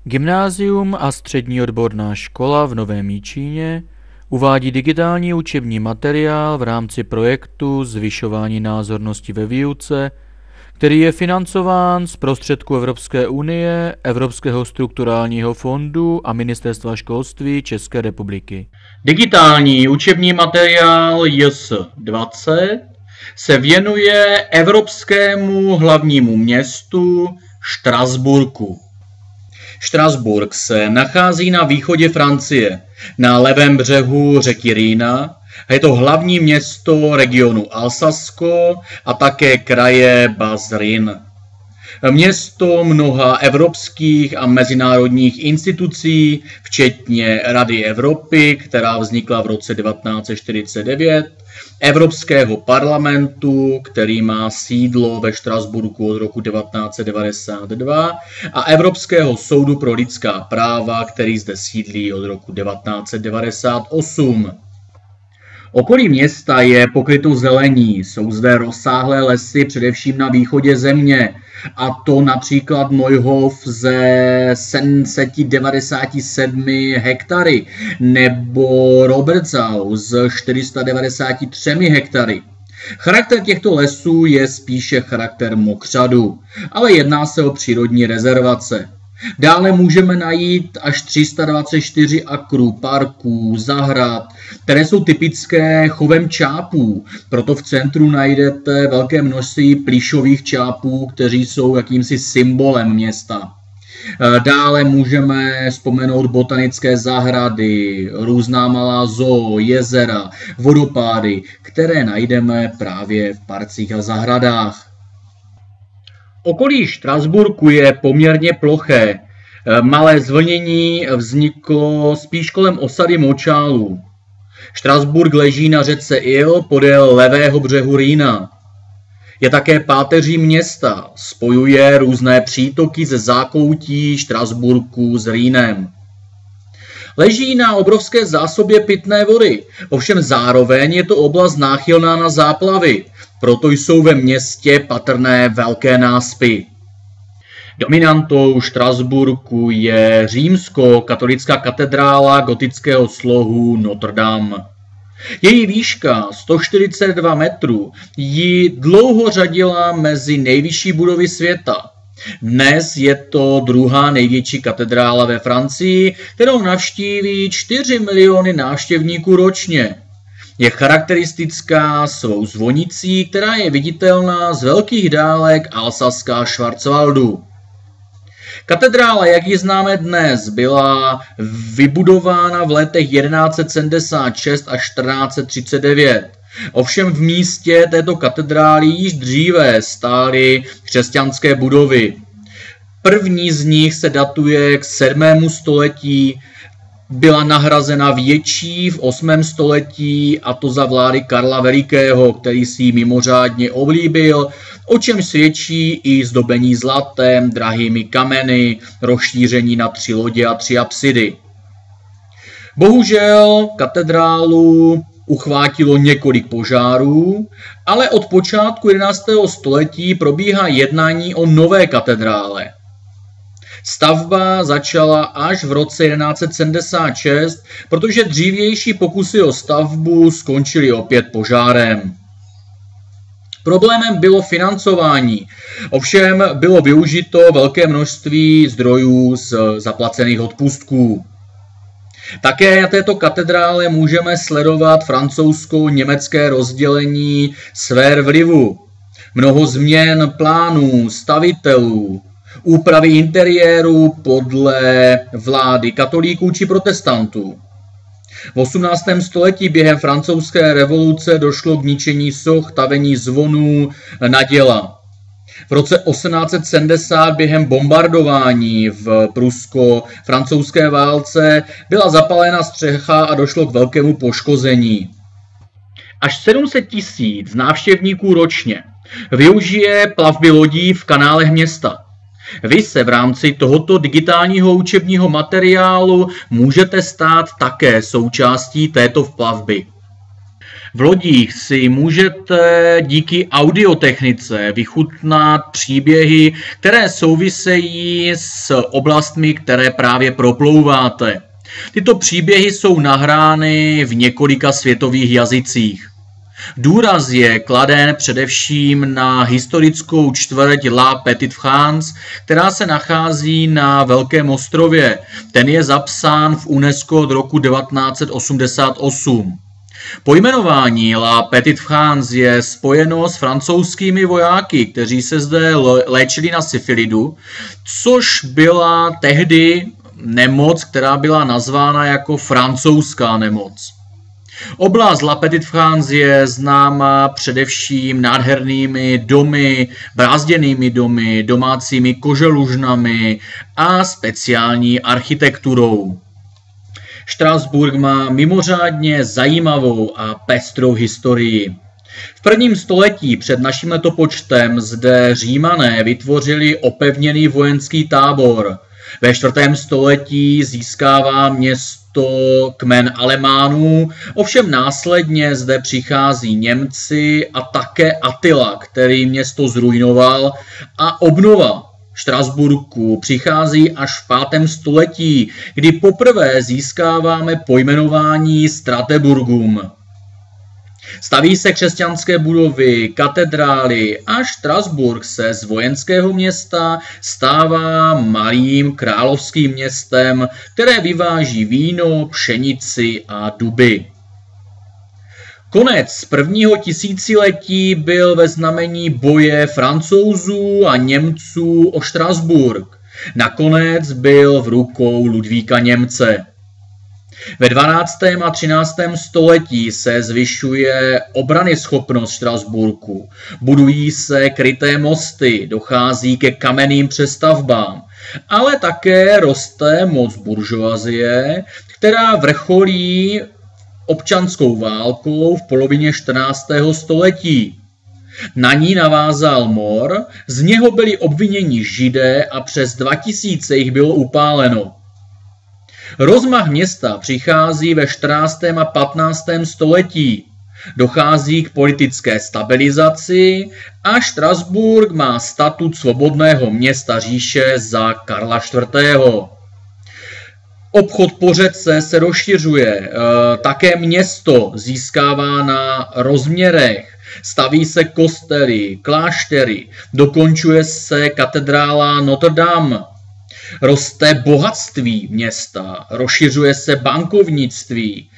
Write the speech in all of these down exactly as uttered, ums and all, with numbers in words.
Gymnázium a střední odborná škola v Novém Jičíně uvádí digitální učební materiál v rámci projektu Zvyšování názornosti ve výuce, který je financován z prostředků Evropské unie, Evropského strukturálního fondu a Ministerstva školství České republiky. Digitální učební materiál J S dvacet se věnuje evropskému hlavnímu městu Štrasburku. Štrasburk se nachází na východě Francie, na levém břehu řeky Rýna, a je to hlavní město regionu Alsasko a také kraje Bas-Rhin. Město mnoha evropských a mezinárodních institucí, včetně Rady Evropy, která vznikla v roce devatenáct set čtyřicet devět, Evropského parlamentu, který má sídlo ve Štrasburku od roku devatenáct set devadesát dva, a Evropského soudu pro lidská práva, který zde sídlí od roku devatenáct set devadesát osm. Okolí města je pokryto zelení, jsou zde rozsáhlé lesy především na východě země, a to například Neuhof ze sedm set devadesát sedm hektary nebo Robertsau z čtyři sta devadesát tři hektary. Charakter těchto lesů je spíše charakter mokřadu, ale jedná se o přírodní rezervace. Dále můžeme najít až tři sta dvacet čtyři akrů, parků, zahrad, které jsou typické chovem čápů. Proto v centru najdete velké množství plíšových čápů, kteří jsou jakýmsi symbolem města. Dále můžeme vzpomenout botanické zahrady, různá malá zoo, jezera, vodopády, které najdeme právě v parcích a zahradách. Okolí Štrasburku je poměrně ploché. Malé zvlnění vzniklo spíš kolem osady Močálů. Štrasburk leží na řece Il podél levého břehu Rýna. Je také páteří města, spojuje různé přítoky ze zákoutí Štrasburku s Rýnem. Leží na obrovské zásobě pitné vody, ovšem zároveň je to oblast náchylná na záplavy, proto jsou ve městě patrné velké náspy. Dominantou Štrasburku je římskokatolická katedrála gotického slohu Notre Dame. Její výška sto čtyřicet dva metrů ji dlouho řadila mezi nejvyšší budovy světa. Dnes je to druhá největší katedrála ve Francii, kterou navštíví čtyři miliony návštěvníků ročně. Je charakteristická svou zvonicí, která je viditelná z velkých dálek Alsaska a Schwarzwaldu. Katedrála, jak ji známe dnes, byla vybudována v letech jedenáct set sedmdesát šest až čtrnáct set třicet devět. Ovšem v místě této katedrály již dříve stály křesťanské budovy. První z nich se datuje k sedmému století, byla nahrazena větší v osmém století, a to za vlády Karla Velikého, který si ji mimořádně oblíbil, o čem svědčí i zdobení zlatem, drahými kameny, rozšíření na tři lodě a tři apsidy. Bohužel katedrálu uchvátilo několik požárů, ale od počátku jedenáctého století probíhá jednání o nové katedrále. Stavba začala až v roce jedenáct set sedmdesát šest, protože dřívější pokusy o stavbu skončily opět požárem. Problémem bylo financování, ovšem bylo využito velké množství zdrojů z zaplacených odpustků. Také na této katedrále můžeme sledovat francouzsko-německé rozdělení sfér vlivu, mnoho změn plánů, stavitelů, úpravy interiéru podle vlády katolíků či protestantů. V osmnáctém století během francouzské revoluce došlo k ničení soch, tavení zvonů, naděla. V roce osmnáct set sedmdesát během bombardování v prusko-francouzské válce byla zapálena střecha a došlo k velkému poškození. Až sedm set tisíc návštěvníků ročně využije plavby lodí v kanálech města. Vy se v rámci tohoto digitálního učebního materiálu můžete stát také součástí této plavby. V lodích si můžete díky audiotechnice vychutnat příběhy, které souvisejí s oblastmi, které právě proplouváte. Tyto příběhy jsou nahrány v několika světových jazycích. Důraz je kladen především na historickou čtvrť La Petite France, která se nachází na Velkém ostrově. Ten je zapsán v UNESCO od roku devatenáct set osmdesát osm. Pojmenování La Petite France je spojeno s francouzskými vojáky, kteří se zde léčili na syfilidu, což byla tehdy nemoc, která byla nazvána jako francouzská nemoc. Oblast La Petite France je známa především nádhernými domy, brázděnými domy, domácími koželužnami a speciální architekturou. Štrasburk má mimořádně zajímavou a pestrou historii. V prvním století před naším letopočtem zde Římané vytvořili opevněný vojenský tábor. Ve čtvrtém století získává město kmen Alemánů, ovšem následně zde přichází Němci a také Attila, který město zrujnoval, a obnova Štrasburku přichází až v pátém století, kdy poprvé získáváme pojmenování Strateburgum. Staví se křesťanské budovy, katedrály a Štrasburk se z vojenského města stává malým královským městem, které vyváží víno, pšenici a duby. Konec prvního tisíciletí byl ve znamení boje Francouzů a Němců o Štrasburk. Nakonec byl v rukou Ludvíka Němce. Ve dvanáctém a třináctém století se zvyšuje obranyschopnost Štrasburku. Budují se kryté mosty, dochází ke kamenným přestavbám, ale také roste moc buržoazie, která vrcholí občanskou válkou v polovině čtrnáctého století. Na ní navázal mor, z něho byli obviněni Židé a přes dva tisíce jich bylo upáleno. Rozmach města přichází ve čtrnáctém a patnáctém století. Dochází k politické stabilizaci a Štrasburk má statut svobodného města říše za Karla čtvrtého. Obchod po řece se rozšiřuje, také město získává na rozměrech, staví se kostely, kláštery, dokončuje se katedrála Notre Dame. Roste bohatství města, rozšiřuje se bankovnictví.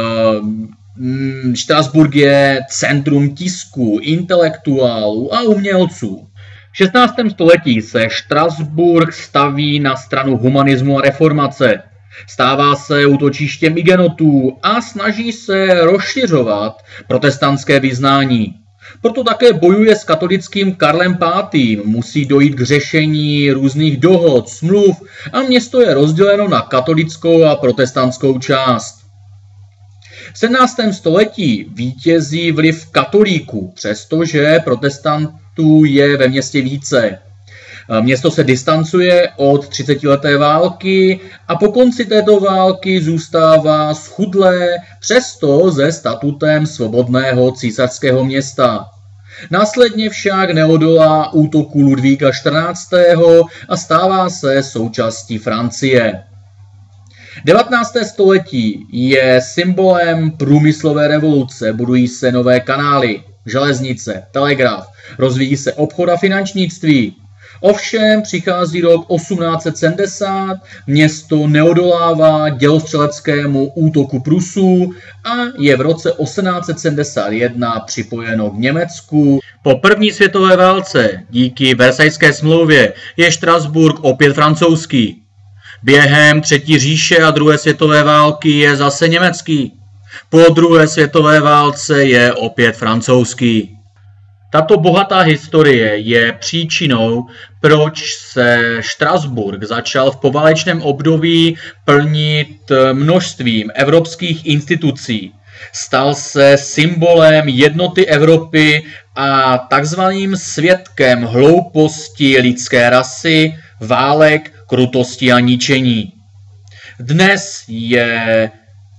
Štrasburk je centrum tisku, intelektuálů a umělců. V šestnáctém století se Štrasburk staví na stranu humanismu a reformace. Stává se útočištěm igenotů a snaží se rozšiřovat protestantské vyznání. Proto také bojuje s katolickým Karlem pátým, musí dojít k řešení různých dohod, smluv a město je rozděleno na katolickou a protestantskou část. V sedmnáctém století vítězí vliv katolíků, přestože protestantů je ve městě více. Město se distancuje od třicetileté války a po konci této války zůstává schudlé, přesto se statutem svobodného císařského města. Následně však neodolá útoku Ludvíka čtrnáctého a stává se součástí Francie. devatenácté století je symbolem průmyslové revoluce, budují se nové kanály, železnice, telegraf, rozvíjí se obchod a finančnictví. Ovšem přichází rok osmnáct set sedmdesát, město neodolává dělostřeleckému útoku Prusů a je v roce osmnáct set sedmdesát jedna připojeno k Německu. Po první světové válce díky Versajské smlouvě je Štrasburk opět francouzský. Během třetí říše a druhé světové války je zase německý. Po druhé světové válce je opět francouzský. Tato bohatá historie je příčinou, proč se Štrasburk začal v poválečném období plnit množstvím evropských institucí. Stal se symbolem jednoty Evropy a takzvaným svědkem hlouposti lidské rasy, válek, krutosti a ničení. Dnes je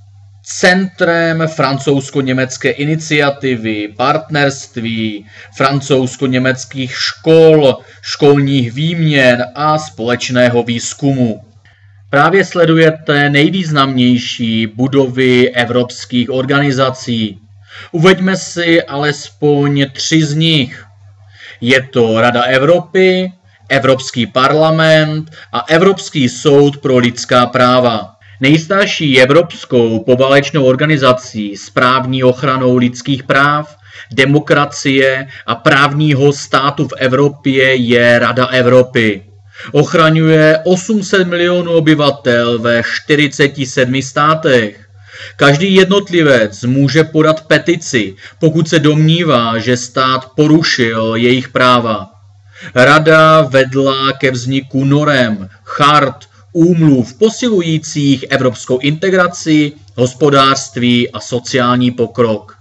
centrem francouzsko-německé iniciativy, partnerství, francouzsko-německých škol, školních výměn a společného výzkumu. Právě sledujete nejvýznamnější budovy evropských organizací. Uveďme si alespoň tři z nich. Je to Rada Evropy, Evropský parlament a Evropský soud pro lidská práva. Nejstarší evropskou poválečnou organizací s právní ochranou lidských práv, demokracie a právního státu v Evropě je Rada Evropy. Ochraňuje osm set milionů obyvatel ve čtyřiceti sedmi státech. Každý jednotlivec může podat petici, pokud se domnívá, že stát porušil jejich práva. Rada vedla ke vzniku norem, chart, úmluv posilujících evropskou integraci, hospodářství a sociální pokrok.